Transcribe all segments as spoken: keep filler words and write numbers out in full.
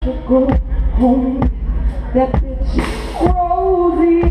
Go home, that bitch Rosie.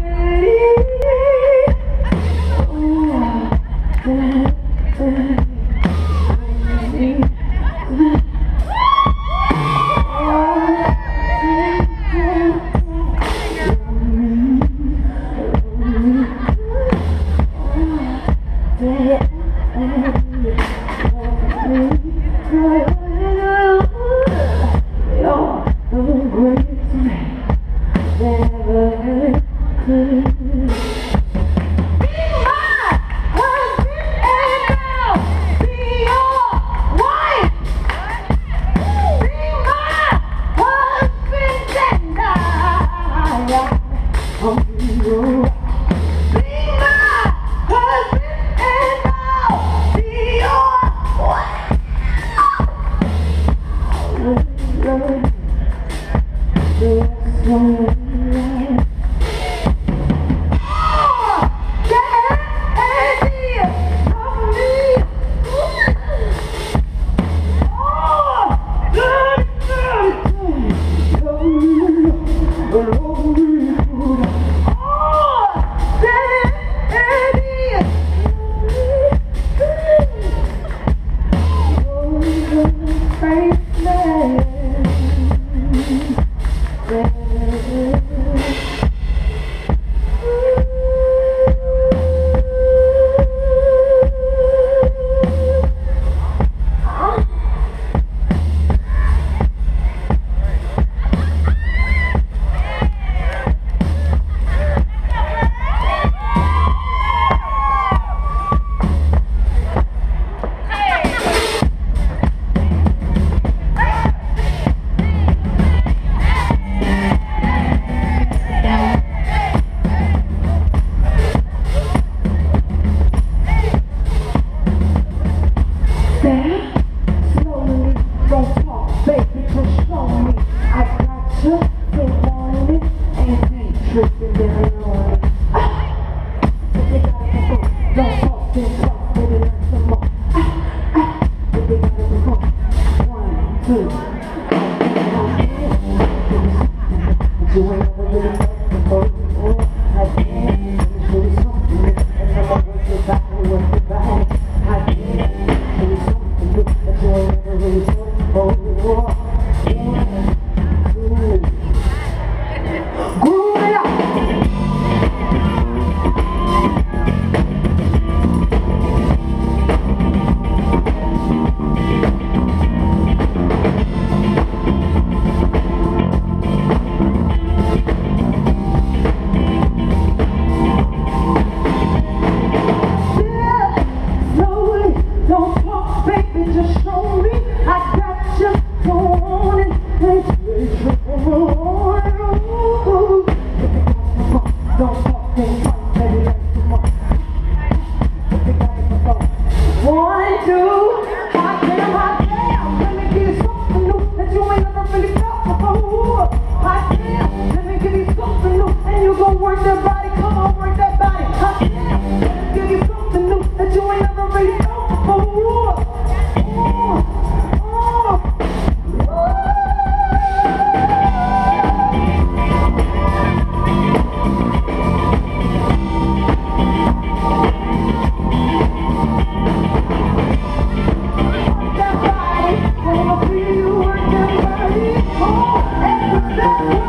Oh,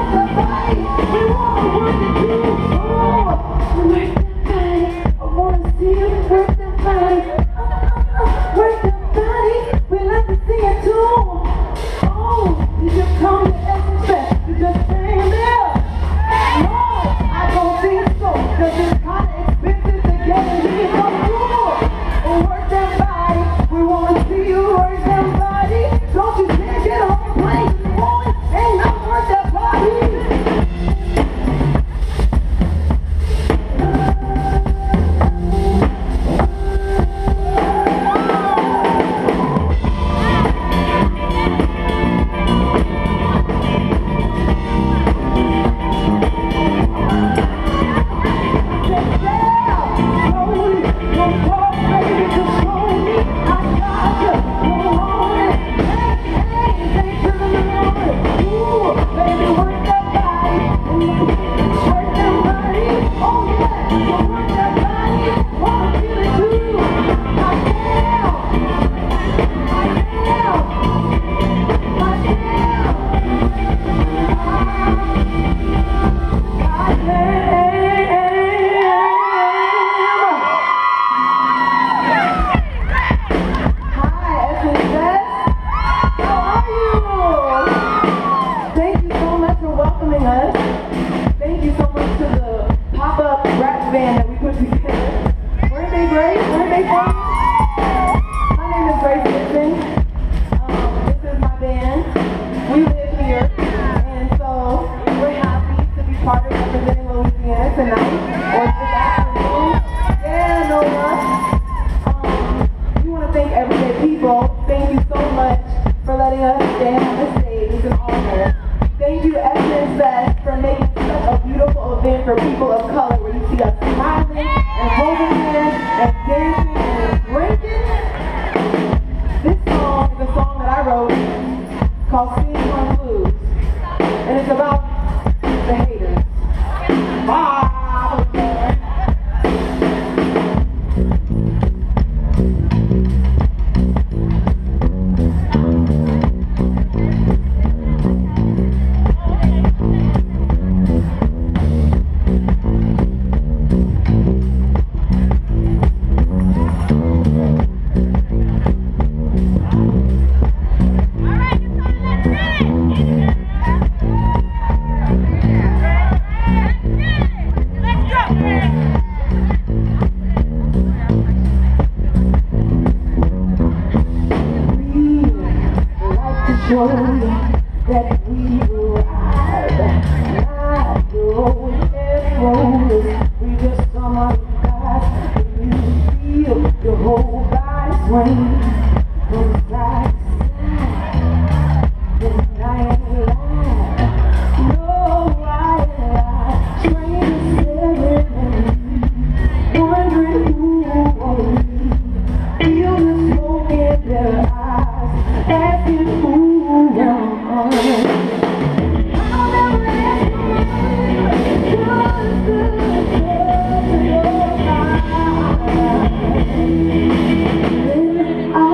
Carter representing Louisiana tonight, or this afternoon. Yeah, Nola. Um, we want to thank Everyday People. Thank you so much for letting us stand on the stage. It's an honor. Thank you, Essence Fest, for making such a beautiful event for people of color, where you see us smiling and holding hands and dancing and drinking. This song is a song that I wrote called Sing On Blues, and it's about the haters. Bye! Show that we arrive, not going everywhere. We just some of the guys, and you feel your whole body swing from side to side. And I ain't lying, no, I ain't lying. Train is staring, wondering who won't leave. Feel the smoke in their eyes, asking who. I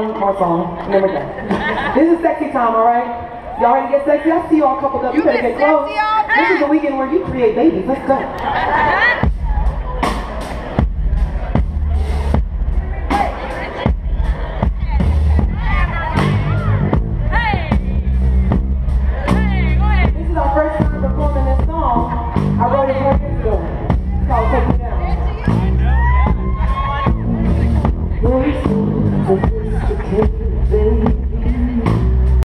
one more song, and then we're done. This is sexy time, alright? Y'all ready to get sexy? I see y'all coupled up. You better get close. This is the weekend where you create babies. Let's go.